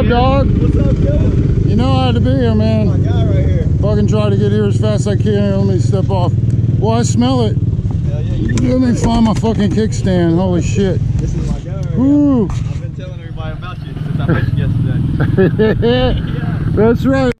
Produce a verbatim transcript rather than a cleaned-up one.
dog? What's up, Joe? You know I had to be here, man. My guy right here. Fucking try to get here as fast as I can. Here, let me step off. Well, I smell it. Hell yeah, you Let me find my fucking kickstand. Holy shit. This is my guy right here. Woo. I've been telling everybody about you since I met you yesterday. Yeah. That's right.